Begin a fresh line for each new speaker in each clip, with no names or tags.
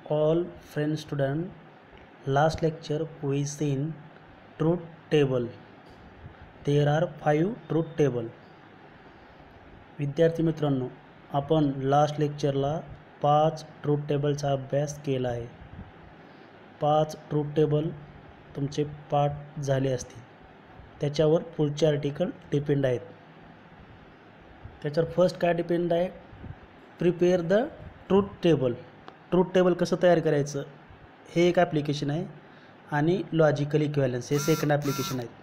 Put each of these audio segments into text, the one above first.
All friend student, last lecture we seen truth table. There are 5 truth table. विद्यार्थी मित्रांनो, आपण last लेक्चरला 5 truth टेबलचा अभ्यास केला आहे. 5 ट्रूथ टेबल तुमचे पाठ झाले असतील. त्याच्यावर पुढचे आर्टिकल डिपेंड आहेत. त्याच्यावर फर्स्ट काय डिपेंड आहे? Prepare the truth table. Truth table कसं तयार करायचं हे एक ॲप्लिकेशन आहे आणि लॉजिकल इक्विव्हॅलन्स हे सेकंड ॲप्लिकेशन आहे.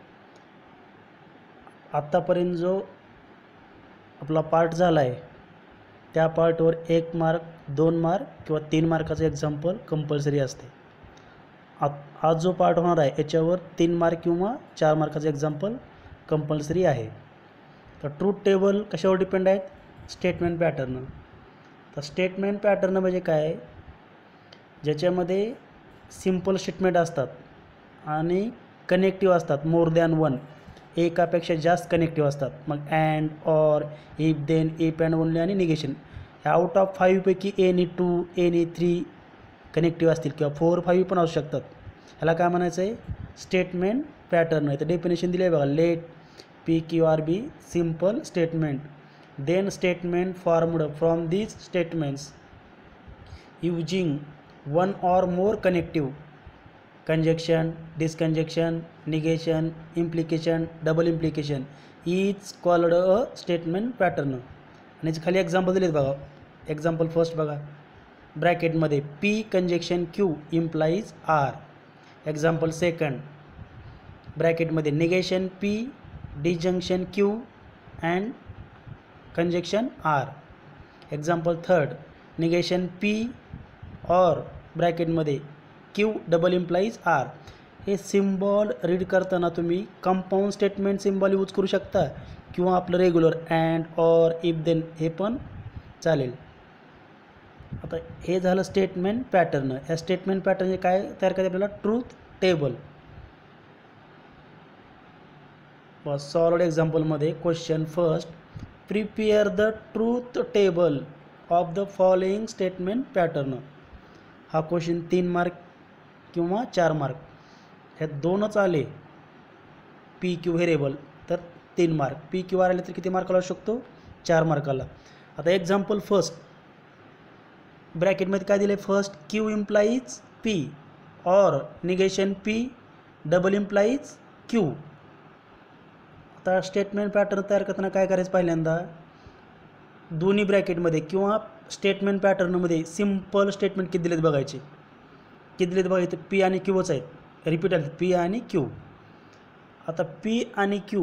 आत्तापर्यंत जो आपला पार्ट झाला आहे त्या पार्टवर 1 मार्क 2 मार्क किंवा 3 मार्काचं एक्झाम्पल कंपल्सरी असते. आज जो पार्ट होणार आहे याच्यावर 3 मार्क किंवा 4 मार्काचं एक्झाम्पल कंपल्सरी आहे. तर ट्रूथ टेबल कशावर डिपेंड आहेत? Statement pattern. तर स्टेटमेंट पॅटर्न म्हणजे काय? ज्याच्यामध्ये सिम्पल स्टेटमेंट असतात आणि कनेक्टिव्ह असतात, मोर दॅन वन, एकापेक्षा जास्त कनेक्टिव्ह असतात. मग and, or, if, then, if and only आणि निगेशन. आउट ऑफ 5 पैकी एनी 2 एनी 3 कनेक्टिव्ह असतील किंवा 4 5 पण असू शकतात. ह्याला काय म्हणायचं आहे? स्टेटमेंट पॅटर्न आहे. तर डेफिनेशन दिले आहे बघा. Let P Q R be simple statement, then statement formed from these statements using one or more connective, conjunction, disconjunction, negation, implication, double implication is called a statement pattern. आणि खाली example दिलेत बघा. Example first बघा, ब्रॅकेटमध्ये P conjunction Q implies R. Example second, ब्रॅकेटमध्ये negation P disjunction Q and conjunction R. Example third, negation P और ब्रॅकेटमध्ये Q double implies R. हे सिम्बॉल रीड करताना तुम्ही कंपाऊंड स्टेटमेंट सिम्बॉल यूज करू शकता किंवा आपलं regular and, or, if, then हे पण चालेल. आता हे झालं स्टेटमेंट पॅटर्न. या स्टेटमेंट पॅटर्न काय तयार करायचं आपल्याला? Truth table. सॉल्व्ड एक्झाम्पलमध्ये question first, prepare the truth table of the following statement pattern. हा क्वेश्चन 3 मार्क किंवा 4 मार्क ह्या दोनच आले. पी क्यू व्हेरिएबल तर 3 मार्क, पी क्यू आर आले तर किती मार्काला असू शकतो? 4 मार्काला. आता एक्झाम्पल फर्स्ट, ब्रॅकेटमध्ये काय दिले? फर्स्ट क्यू इम्प्लाईज पी और negation P double implies Q. आता स्टेटमेंट पॅटर्न तयार करताना काय करायचं? पहिल्यांदा दोन्ही ब्रॅकेटमध्ये किंवा स्टेटमेंट पॅटर्नमध्ये सिम्पल स्टेटमेंट किती दिलेत बघायचे. किती दिलेत बघा, इथं पी आणि क्यूच आहेत, रिपीट आहेत, पी आणि क्यू. आता पी आणि क्यू,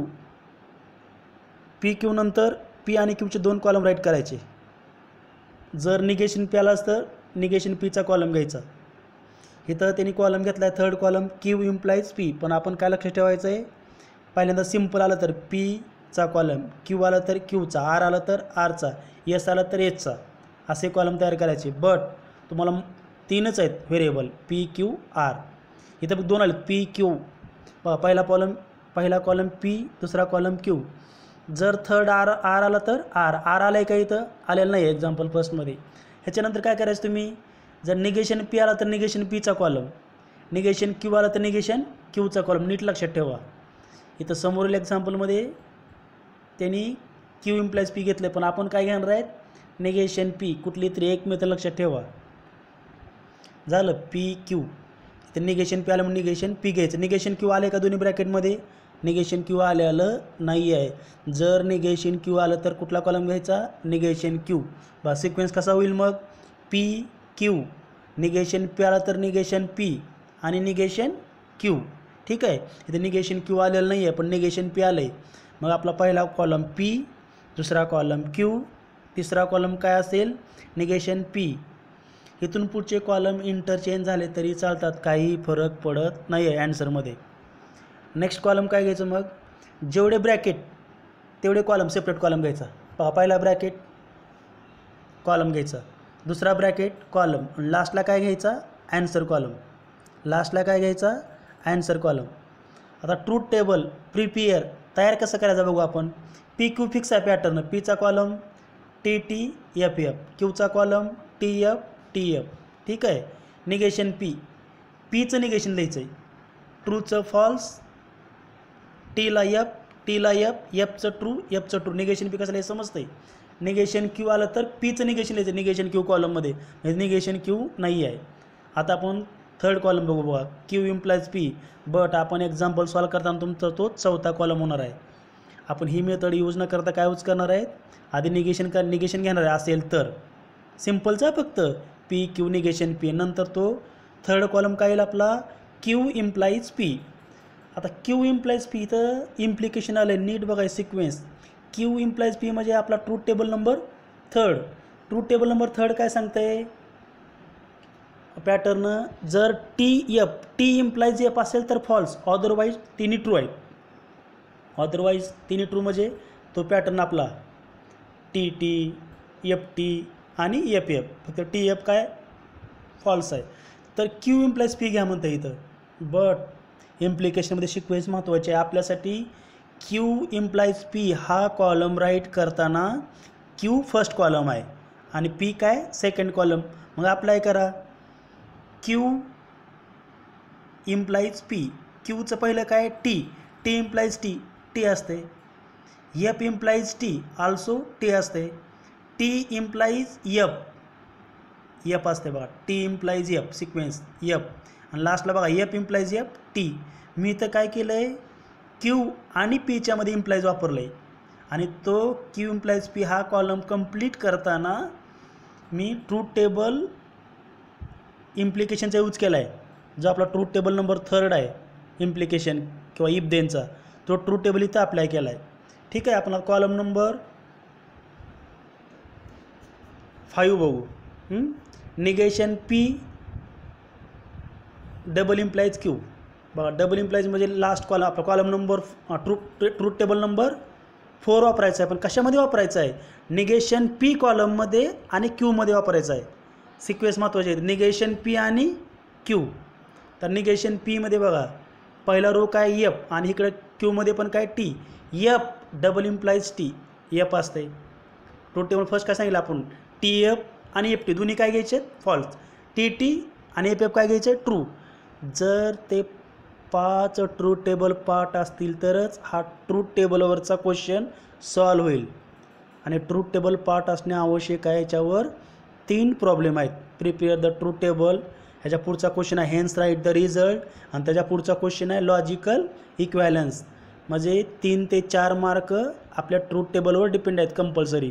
पी क्यू नंतर पी आणि क्यूचे 2 कॉलम राईट करायचे. जर निगेशन पी आला असतं निगेशन पीचा कॉलम घ्यायचा. इथं त्यांनी कॉलम घेतला आहे third column Q implies P. पण आपण काय लक्षात ठेवायचं आहे? पहिल्यांदा सिम्पल आलं तर पीचा कॉलम, क्यू आला तर क्यूचा, आर आला तर आरचा, एस आला तर एसचा, असे कॉलम तयार करायचे. बट तुम्हाला 3च आहेत व्हेरिएबल, पी क्यू आर. इथं 2 आले, पी क्यू. पहिला कॉलम पी, दुसरा कॉलम क्यू. जर थर्ड आर आला तर आर आलं आहे का? इथं आलेलं नाही आहे एक्झाम्पल फर्स्टमध्ये. ह्याच्यानंतर काय करायचं तुम्ही? जर निगेशन पी आला तर निगेशन पीचा कॉलम, निगेशन क्यू आला तर निगेशन क्यूचा कॉलम. नीट लक्षात ठेवा. इथं समोरील एक्झाम्पलमध्ये त्यांनी क्यू इम्प्लाईज पी घेतलं, पण आपण काय घेणार आहेत? Negation P. कुठली तरी एक मेथड लक्षात ठेवा. झालं पी क्यू. इथं निगेशन पी आलं म्हणून निगेशन पी घ्यायचं. निगेशन क्यू आले का दोन्ही ब्रॅकेटमध्ये? निगेशन क्यू आलं नाही आहे. जर निगेशन क्यू आलं तर कुठला कॉलम घ्यायचा? Negation Q. बा सिक्वेन्स कसा होईल मग? पी क्यू, निगेशन पी आला तर निगेशन पी आणि निगेशन क्यू. ठीक आहे. इथे निगेशन क्यू आलेलं नाही आहे पण निगेशन पी आलं आहे. मग आपला पहिला कॉलम पी, दुसरा कॉलम क्यू, तिसरा कॉलम काय असेल? Negation P. इथून पुढचे कॉलम इंटरचेंज झाले तरी चालतात, काही फरक पडत नाही आहे ॲन्सरमध्ये. नेक्स्ट कॉलम काय घ्यायचं मग? जेवढे ब्रॅकेट तेवढे कॉलम सेपरेट कॉलम घ्यायचा. पहिला ब्रॅकेट कॉलम घ्यायचा, दुसरा ब्रॅकेट कॉलम, लास्टला काय घ्यायचा? Answer column. लास्टला काय घ्यायचा? Answer column. आता ट्रूथ टेबल प्रिपेअर तयार कसं करायचं बघू आपण. पी क्यू फिक्स आहे पॅटर्न. पीचा column T T F F, क्यूचा column T F T F. ठीक आहे. निगेशन पी, पीचं निगेशन लिहायचं आहे, ट्रूचं फॉल्स, टीला एफ, टीला एफ, एफचं ट्रू, एफचं ट्रू. निगेशन पी कसं लिहायचं समजतंय. निगेशन क्यू आलं तर पीचं निगेशन लिहायचं निगेशन क्यू कॉलममध्ये, म्हणजे निगेशन क्यू नाही आहे. आता आपण थर्ड कॉलम बघू बघा, क्यू इम्प्लाइज पी, बट आपण एक्झाम्पल सॉल्व करताना तुमचा तो चौथा कॉलम होणार आहे. आपण ही मेथड यूज न करता काय यूज करणार आहे, आधी निगेशन घेणार आहे असेल तर सिम्पलचा फक्त पी क्यू निगेशन पी, नंतर तो थर्ड कॉलम काय येईल आपला, क्यू इम्प्लाइज पी. आता क्यू इम्प्लाइज पी तर इम्प्लिकेशन आलं, नीट बघाय सिक्वेन्स. क्यू इम्प्लाइज पी म्हणजे आपला truth table number third. Truth table number third काय सांगतंय पॅटर्न, जर टी इम्प्लाइज एफ असेल तर फॉल्स, अदरवाईज तिन्ही ट्रू आहे. अदरवाईज तिन्ही ट्रू म्हणजे तो पॅटर्न आपला टी एफ टी आणि एफ एफ, फक्त टी एफ काय फॉल्स आहे. तर क्यू इम्प्लाइज पी घ्या म्हणतं इथं, बट इम्प्लिकेशनमध्ये सिक्वेन्स महत्त्वाचे आहे आपल्यासाठी. क्यू इम्प्लाइज पी हा कॉलम राईट करताना क्यू फर्स्ट कॉलम आहे आणि पी काय सेकंड कॉलम. मग अप्लाय करा, क्यू इम्प्लाइज पी, क्यूचं पहिलं काय टी इम्प्लाइज टी असते, F implies T also T असते, टी इम्प्लाइज एफ असते बघा, T implies F sequence F, आणि लास्टला बघा एफ इम्प्लाइज एफ टी. मी तर काय केलं आहे, क्यू आणि पीच्या मध्ये इम्प्लाइज वापरलं आहे आणि तो क्यू इम्प्लाइज पी हा कॉलम कंप्लीट करताना मी ट्रूथ टेबल इम्प्लिकेशनचा यूज केला आहे, जो आपला ट्रूथ टेबल नंबर थर्ड आहे इम्प्लिकेशन किंवा इफ देनचा, तो ट्रूथ टेबल इथं अप्लाय केला आहे. ठीक आहे. आपण कॉलम नंबर 5 बघू. Negation P double implies Q, बघा डबल इम्प्लाइज म्हणजे लास्ट कॉलम आपला column number truth table number 4 वापरायचा आहे. पण कशामध्ये वापरायचं आहे, निगेशन पी कॉलममध्ये आणि क्यूमध्ये वापरायचं आहे. सिक्वेन्स महत्त्वाचे आहेत, निगेशन पी आणि क्यू. तर निगेशन पीमध्ये बघा पहिला रो काय एफ आणि इकडे क्यूमध्ये पण काय T, F double implies T F असते. ट्रूथ टेबल फर्स्ट काय सांगितलं आपण, टी एफ आणि एफ टी दोन्ही काय घ्यायचे फॉल्स, टी आणि एफ एफ काय घ्यायचे ट्रू. जर ते 5 ट्रूथ टेबल पार्ट असतील तरच हा ट्रूथ टेबलवरचा क्वेश्चन सॉल्व होईल. आणि ट्रूथ टेबल पार्ट असणे आवश्यक आहे. याच्यावर 3 प्रॉब्लेम आहेत. प्रिपेअर द ट्रूथ टेबल, ह्याच्या पुढचा क्वेश्चन आहे हेन्स राईट द रिझल्ट, आणि त्याच्या पुढचा क्वेश्चन आहे लॉजिकल इक्वॅलन्स. म्हणजे 3 ते 4 मार्क आपल्या ट्रूथ टेबलवर डिपेंड आहेत कंपल्सरी.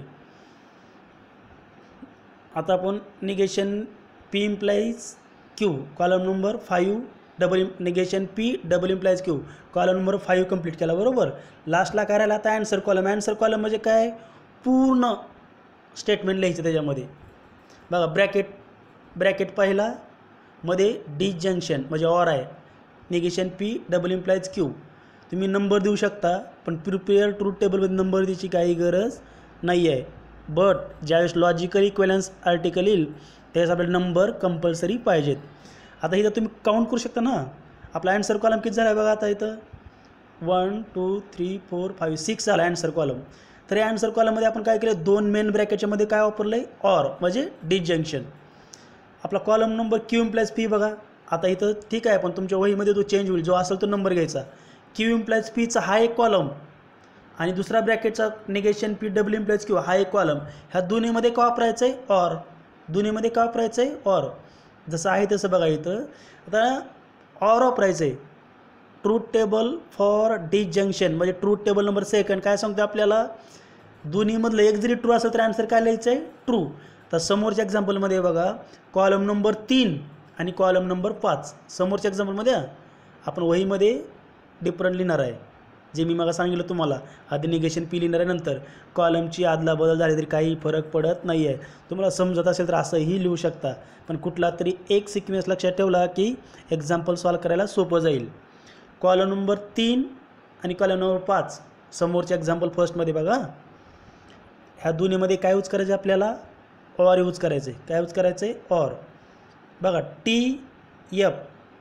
आता आपण negation P implies Q column number 5 negation P double implies Q column number 5 complete केला बरोबर. लास्टला काय राहिला आता ॲन्सर कॉलम. ॲन्सर कॉलम म्हणजे काय, पूर्ण स्टेटमेंट लिहायचं त्याच्यामध्ये. बघा ब्रॅकेट पहिला मध्ये डिजंक्शन म्हणजे ऑर आहे, negation P double implies Q. तुम्ही नंबर देऊ शकता पण प्रिपेअर ट्रूथ टेबलमध्ये नंबर द्यायची काही गरज नाही आहे. बट ज्यावेळेस लॉजिकल इक्वॅलन्स आर्टिकल येईल त्यावेळेस आपल्याला नंबर कंपल्सरी पाहिजेत. आता इथं तुम्ही काउंट करू शकता ना, आपला ॲन्सर कॉलम किती झाला आहे बघा. आता इथं 1 2 3 4 5 6 झाला ॲन्सर कॉलम. तर या ॲन्सर कॉलममध्ये आपण काय केलं, 2 मेन ब्रॅकेटच्या मध्ये काय वापरलं आहे, ऑर म्हणजे डिजंक्शन. आपला column number Q implies P बघा. आता इथं ठीक आहे पण तुमच्या वहीमध्ये तो चेंज होईल, जो असेल तो नंबर घ्यायचा. क्यू इम्प्लाइज पीचा हा एक कॉलम आणि दुसरा ब्रॅकेटचा negation P double implies Q हा एक कॉलम. ह्या दोन्हीमध्ये का वापरायचं आहे, ऑर. दोन्हीमध्ये का वापरायचं आहे, ऑर. जसं आहे तसं बघा इथं. आता ऑर वापरायचं आहे ट्रूथ टेबल फॉर डिजंक्शन म्हणजे ट्रूथ टेबल नंबर सेकंड काय सांगतो आपल्याला, दोन्हीमधलं एक जरी ट्रू असेल तर आन्सर काय लिहायचं आहे, ट्रू. तर समोरच्या एक्झाम्पलमध्ये बघा कॉलम नंबर 3 आणि कॉलम नंबर 5. समोरच्या एक्झाम्पलमध्ये आपण वहीमध्ये डिफरंट लिहिणार आहे, जे मी मला सांगितलं तुम्हाला. आधी निगेशन पी लिहिणार आहे, नंतर कॉलमची आदला बदल झाली तरी काही फरक पडत नाही आहे. तुम्हाला समजत असेल तर असंही लिहू शकता, पण कुठला तरी एक सिक्वेन्स लक्षात ठेवला की एक्झाम्पल सॉल्व करायला सोपं जाईल. कॉलम नंबर 3 आणि कॉलम नंबर 5 समोरच्या एक्झाम्पल फर्स्टमध्ये बघा. ह्या दोन्हीमध्ये काय यूज करायचं आपल्याला, ऑर यूज करायचं आहे. काय यूज करायचं आहे, ऑर. बघा टी एफ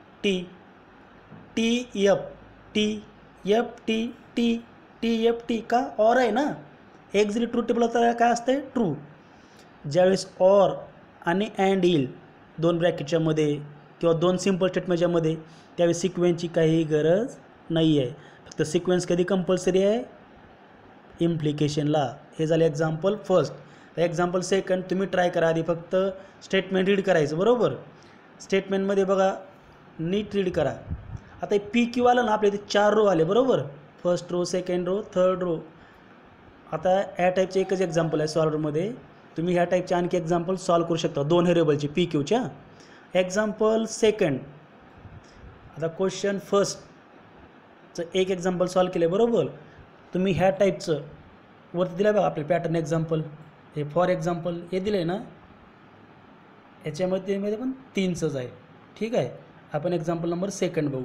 टी का ऑर आहे ना, एक जरी ट्रू टेबल तर काय असते ट्रू. ज्यावेळेस ऑर आणि अँड येईल दोन ब्रॅकेटच्या मध्ये किंवा दोन सिम्पल स्टेटमेंटच्या मध्ये, त्यावेळी सिक्वेन्सची काही गरज नाही आहे. फक्त सिक्वेन्स कधी कंपल्सरी आहे, इम्प्लिकेशनला. हे झाले एक्झाम्पल फर्स्ट. एक्झाम्पल सेकंड तुम्ही ट्राय करा. आधी फक्त स्टेटमेंट रीड करायचं, बरोबर. स्टेटमेंटमध्ये बघा नीट रीड करा. आता पी क्यू आलं ना, आपल्या इथे 4 रो आले, बरोबर. First row, second row, third row. आता ह्या टाईपचे एकच एक्झाम्पल आहे सॉल्वरमध्ये. तुम्ही ह्या टाईपचे आणखी एक्झाम्पल सॉल्व करू शकता 2 व्हेरिएबलचे पी क्यूच्या. Example second. आता क्वेश्चन फर्स्टचं एक एक्झाम्पल सॉल्व केलं, बरोबर. तुम्ही ह्या टाईपचं वरती दिलं बघा आपले पॅटर्न एक्झाम्पल, हे फॉर एक्झाम्पल हे दिलं आहे ना, याच्यामध्ये पण 3च आहे. ठीक आहे. आपण एक्झाम्पल नंबर सेकंड बघू.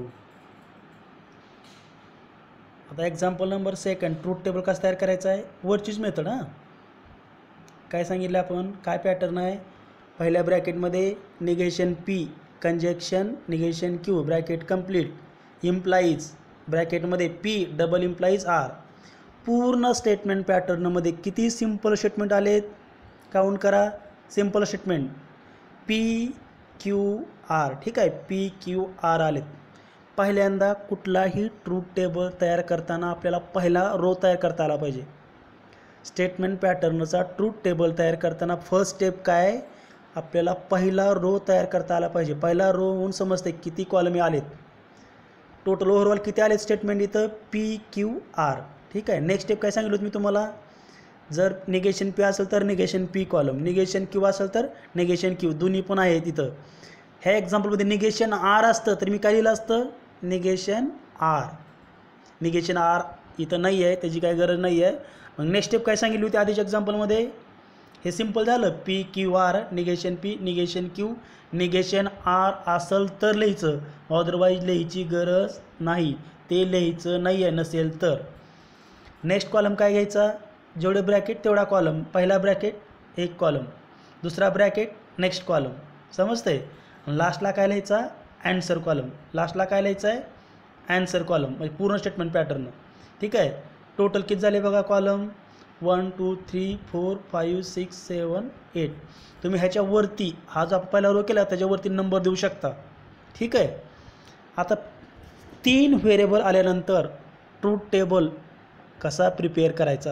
आता example number second, truth table कसं तयार करायचं आहे, वरचीच मेथड. हां, काय सांगितलं आपण, काय पॅटर्न आहे. पहिल्या ब्रॅकेटमध्ये negation P, conjunction negation Q, bracket complete, implies ब्रॅकेटमध्ये पी, डबल इम्प्लाईज आर. पूर्ण स्टेटमेंट पॅटर्नमध्ये किती सिम्पल स्टेटमेंट आलेत, काउंट करा. Simple statement P Q R. ठीक आहे, पी क्यू आर आलेत. पहिल्यांदा कुठलाही ट्रूथ टेबल तयार करताना आपल्याला पहिला रो तयार करता आला पाहिजे. स्टेटमेंट पॅटर्नचा ट्रूथ टेबल तयार करताना फर्स्ट स्टेप काय, आपल्याला पहिला रो तयार करता आला पाहिजे. पहिला रो होऊन समजते किती कॉलम आलेत, टोटल ओव्हरऑल किती आलेत स्टेटमेंट इथं, पी क्यू आर. ठीक आहे. नेक्स्ट स्टेप काय सांगितलं मी तुम्हाला, जर निगेशन पी असेल तर negation P column, negation Q असेल तर निगेशन क्यू, दोन्ही पण आहेत इथं. ह्या एक्झाम्पलमध्ये निगेशन आर असतं तर मी काय लिहिलं असतं, निगेशन आर. निगेशन आर इथं नाही आहे, त्याची काही गरज नाही आहे. मग नेक्स्ट स्टेप काय सांगितली होती आधीच्या एक्झाम्पलमध्ये, हे सिम्पल झालं. P Q R, negation P, negation Q, negation R असेल तर लिहायचं, अदरवाईज लिहायची गरज नाही. ते लिहायचं नाही आहे नसेल तर. नेक्स्ट कॉलम काय घ्यायचा, जेवढे ब्रॅकेट तेवढा कॉलम. पहिला ब्रॅकेट एक कॉलम, दुसरा ब्रॅकेट नेक्स्ट कॉलम, समजतंय. लास्टला काय लिहायचा, ॲन्सर कॉलम. लास्टला काय लिहायचं आहे, ॲन्सर कॉलम. म्हणजे पूर्ण स्टेटमेंट पॅटर्न. ठीक आहे. टोटल किती झाले बघा कॉलम, 1 2 3 4 5 6 7 8. तुम्ही ह्याच्यावरती हा जो आपण पहिला रो केला त्याच्यावरती नंबर देऊ शकता. ठीक आहे. आता 3 व्हेरिएबल आल्यानंतर ट्रूथ टेबल कसा प्रिपेअर करायचा.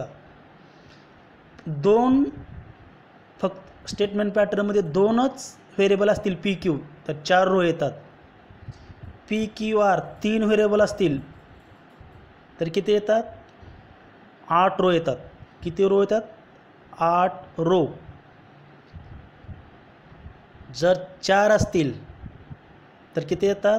2 फक्त स्टेटमेंट पॅटर्नमध्ये 2च व्हेरिएबल असतील पी क्यू तर 4 रो येतात. पी क्यू आर 3 व्हेरिएबल असतील तर किती येतात, 8 रो येतात. किती रो येतात, 8 रो. जर 4 असतील तर किती येतात,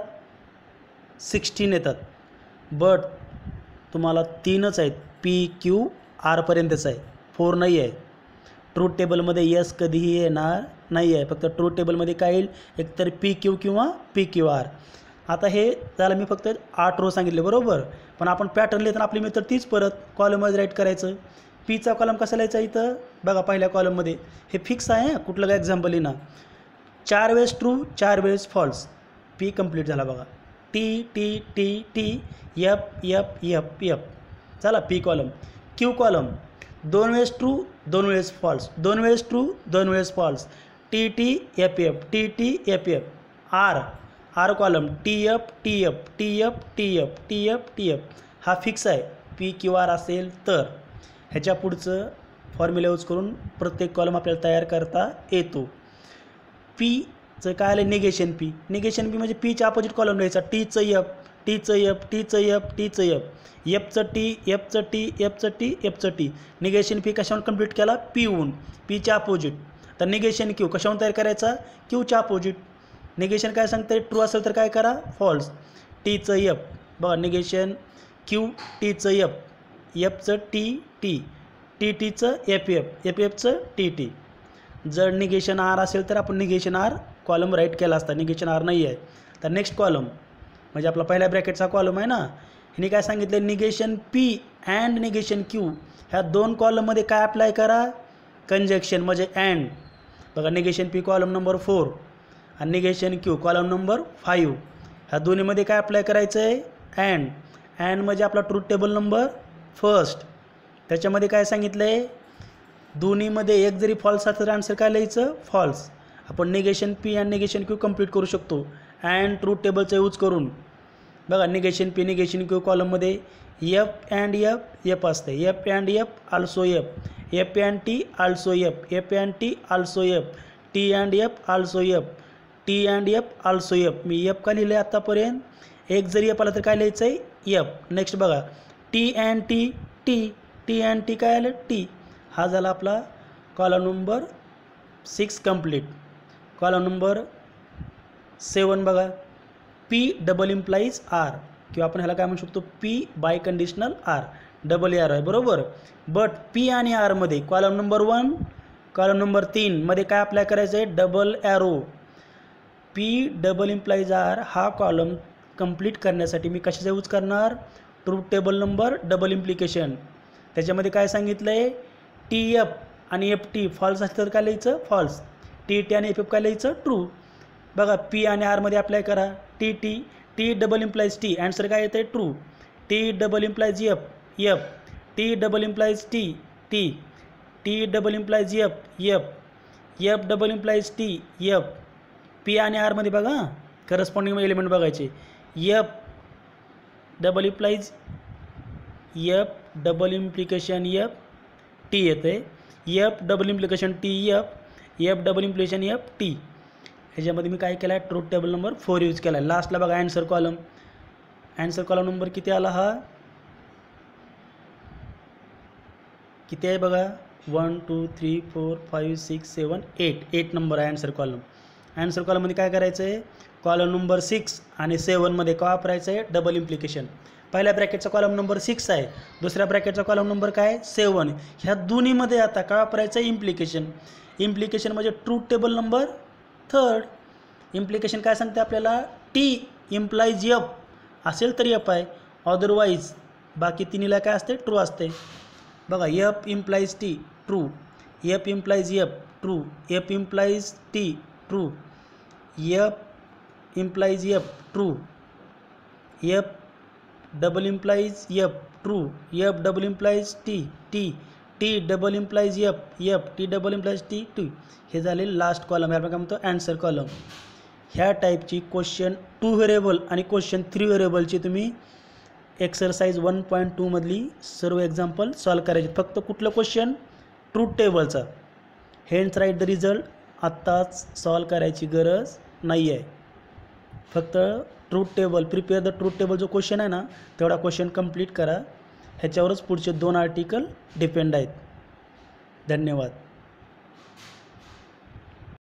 16 येतात. बट तुम्हाला 3च आहेत, पी क्यू आरपर्यंतच आहे, 4 नाही आहे. ट्रूथ टेबलमध्ये यस कधीही येणार नाही आहे. फक्त ट्रूथ टेबलमध्ये काय येईल, एकतर पी क्यू किंवा पी क्यू आर. आता हे झालं मी फक्त 8 रो सांगितले, बरोबर. पण आपण पॅटर्न लिहिताना आपली मेथड तीच परत कॉलमवाईज राईट करायचं. पीचा कॉलम कसा लिहायचा इथं बघा, पहिल्या कॉलममध्ये हे फिक्स आहे. कुठलं काय एक्झाम्पल लिहिना, 4 वेळेस ट्रू 4 वेळेस फॉल्स. पी कंप्लीट झाला बघा. T T T T F F F F झाला पी कॉलम. क्यू कॉलम 2 वेळेस ट्रू 2 वेळेस फॉल्स, 2 वेळेस ट्रू 2 वेळेस false. T T F F T T F F. R R column T F T F T F T F T F T F. हा fix आहे. P Q R असेल तर ह्याच्या पुढचं formula use करून प्रत्येक column आपल्याला तयार करता येतो. पीचं काय आलं, निगेशन पी. निगेशन पी म्हणजे पीच्या अपोजिट कॉलम लिहायचा. टीचं एफ टीचं एफ टीचं एफ टीचं एफ, एफचं टी एफचं टी एफचं टी एफचं टी. निगेशन पी कशावर कंप्लीट केला, पीहून. पीच्या अपोजिट. तर निगेशन क्यू कशावर तयार करायचा, क्यूच्या अपोजिट. निगेशन काय सांगते, ट्रू असेल तर काय करा, फॉल्स. टीचं एफ बघा, निगेशन क्यू टीचं एफ, एफचं टी टी, टी टीचं एफ एफ, एफ एफचं टी टी. जर निगेशन आर असेल तर आपण निगेशन आर कॉलम राईट केला असता. निगेशन आर नाही आहे तर नेक्स्ट कॉलम म्हणजे आपला पहिल्या ब्रॅकेटचा कॉलम आहे ना, ह्याने काय सांगितलं, negation P and negation Q. ह्या 2 कॉलममध्ये काय अप्लाय करा, कंजक्शन म्हणजे अँड. बघा निगेशन पी कॉलम नंबर 4 आणि निगेशन क्यू कॉलम नंबर 5. ह्या दोन्हीमध्ये काय अप्लाय करायचं आहे, अँड. अँड म्हणजे आपला ट्रूथ टेबल नंबर फर्स्ट. त्याच्यामध्ये काय सांगितलं आहे, दोन्हीमध्ये एक जरी फॉल्स असेल तर आन्सर काय लिहायचं, फॉल्स. आपण निगेशन पी आणि निगेशन क्यू कंप्लीट करू शकतो अँड ट्रूथ टेबलचा यूज करून. बघा निगेशन पी निगेशन क्यू कॉलममध्ये एफ अँड एफ असते, F and F also F, F and T also F, F and T also F, T and F also F, T and F also F. मी F का लिहिलं आहे आत्तापर्यंत, एक जरी F आला तर काय लिहायचं आहे एफ. नेक्स्ट बघा T and T T, T and T काय आलं टी. हा झाला आपला column number 6 complete. Column number 7 बघा पी डबल इम्प्लाईज आर, किंवा आपण ह्याला काय म्हणू शकतो P biconditional R, double R आहे बरोबर. बट पी आणि आरमध्ये कॉलम नंबर 1 कॉलम नंबर 3 मध्ये काय अप्लाय करायचं आहे double arrow. P double implies R हा कॉलम कंप्लीट करण्यासाठी मी कशाचा यूज करणार truth table number double implication. त्याच्यामध्ये काय सांगितलं आहे टी एफ आणि एफ टी फॉल्स असलं तर काय लिहायचं फॉल्स, टी टी आणि एफ एफ काय लिहायचं ट्रू. बघा पी आणि आरमध्ये अप्लाय करा T T, T double implies T, answer काय येतं true. T double implies F F, T double implies T T, T double implies F F, F double implies T F. P आणि आरमध्ये बघा corresponding element बघायचे. F double implies F double implication F T येते, F double implication T F, F double implication F T. ह्याच्यामध्ये मी काय केलं आहे ट्रूथ टेबल नंबर 4 यूज केला आहे. लास्टला बघा answer column, answer column number किती आला हा किती आहे बघा 1 2 3 4 5 6 7 8 नंबर आहे ॲन्सर कॉलम. ॲन्सर कॉलममध्ये काय करायचं आहे कॉलम नंबर 6 आणि 7 मध्ये काय वापरायचं आहे डबल इम्प्लिकेशन. पहिल्या ब्रॅकेटचा कॉलम नंबर 6 आहे, दुसऱ्या ब्रॅकेटचा कॉलम नंबर काय 7. ह्या दोन्हीमध्ये आता काय वापरायचं आहे इम्प्लिकेशन. इम्प्लिकेशन म्हणजे ट्रूथ टेबल नंबर 3. इम्प्लिकेशन काय सांगते आपल्याला टी इम्प्लाईज एफ असेल तर एफ आहे, अदरवाईज बाकी तिन्हीला काय असते ट्रू असते. बघा F implies T true, F implies F true, F implies T true, F implies F true, F double implies F true, F double implies T T, T double implies F F, T double implies T T. हे झाले last column, याला काय म्हणतो answer column. ह्या टाईपची question 2 variable आणि question 3 व्हेरिएबलची तुम्ही एक्सरसाइज 1.2 मधली सर्व एक्झाम्पल सॉल्व करायचे. फक्त कुठलं क्वेश्चन ट्रूथ टेबलचा. हेन्स राईट द रिझल्ट आत्ताच सॉल्व करायची गरज नाही आहे. फक्त truth table prepare the truth table जो क्वेश्चन आहे ना तेवढा क्वेश्चन कंप्लीट करा. ह्याच्यावरच पुढचे 2 आर्टिकल डिपेंड आहेत. धन्यवाद.